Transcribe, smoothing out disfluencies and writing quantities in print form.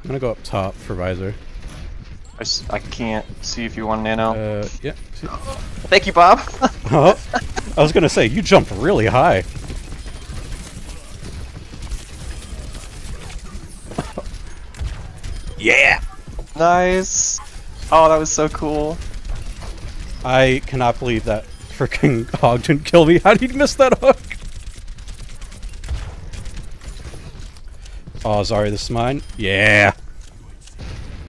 I'm gonna go up top for visor. I can't see if you want nano. Yeah. Thank you, Bob. Oh, I was gonna say, you jumped really high. Yeah! Nice. Oh, that was so cool. I cannot believe that freaking hog didn't kill me. How did he miss that hook? Oh, sorry, this is mine. Yeah.